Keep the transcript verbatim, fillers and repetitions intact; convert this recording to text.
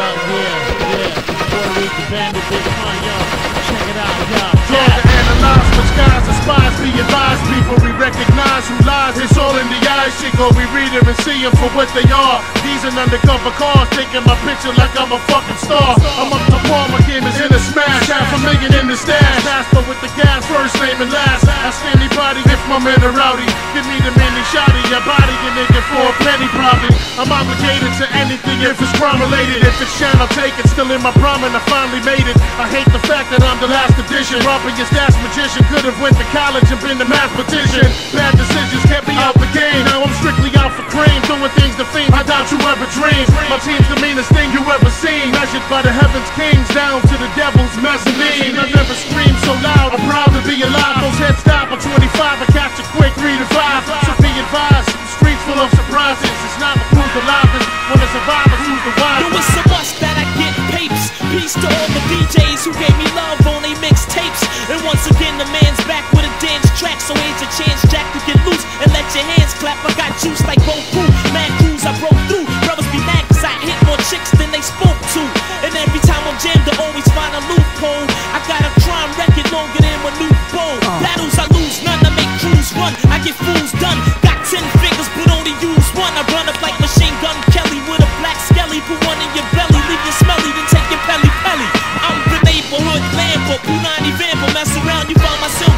yeah, yeah. Puerto Rican bandit, big fun, yo. Check it out, yo. Draw to analyze which guys despise. Be advised, people, we recognize who lies. It's all in the eyes, Chico. We read them and see them for what they are. These are undercover cars, taking my picture like I'm a fucking star. I'm up to par, my game is in a smash. Half a million in the stash. Casper with the gas, first name and last. Ask anybody if my men are rowdy. Give me the mini shotty, your body, your nigga for a penny probably. I'm obligated to anything if it's crime related. If it's shine, I'll take it. Still in my prime and I finally made it. I hate the fact that I'm the last edition. Robbing your stash magician. Could've went to college and been a mathematician. Bad decisions kept me out the game. Now I'm strictly out for cream. Doing things to fame I doubt you ever dreamed. My team's the meanest thing you ever seen. Measured by the heavens kings down to the devil's mezzanine. I never screamed so loud. I'm proud to be alive. Those heads stop at twenty-five. I catch a quick three to five. So be advised. The streets full of surprises. It's not who's the livest. When the survivors, who's the wisest. Yo, it's a must that I get papes. Peace to all the D Js who gave me love on they mixtapes. And once again, the man's back with a dance track. So here's your chance, Jack, to get loose and let your hands clap. I got juice like Goku. Mad crews I broke through. Brothers be mad cause I hit more chicks than they spoke to. And every time I'm jammed, I always find a loophole. I got a crime record longer than my new bowl. Battles I lose none, I make crews run. I get fools done. Got ten fingers but only use one. I run up like Machine Gun Kelly with a black skelly. Put one in your belly, leave you smelly, then take your pelly pelly. I'm the neighborhood Lambo, Punani Vambo. Mess around, you find my silver